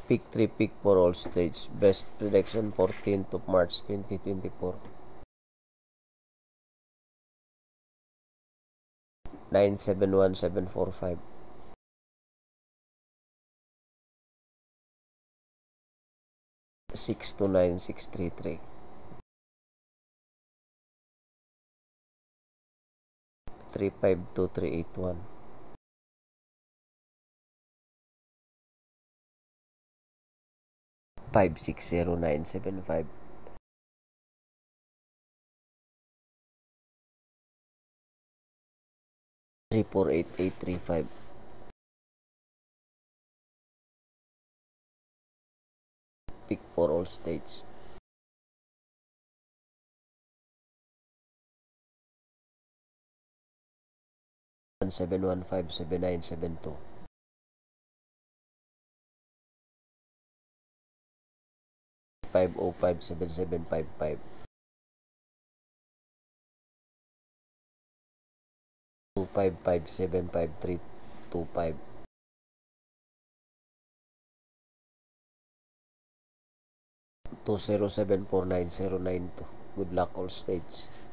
Pick 3, pick 4 all stage. Best prediction 14th of March 2024. 971745. 629633. 352381. 560975. 348835. 'Pick 4 all stage. 17157972. 5057755. 25575325. 20749092. Good luck all stage.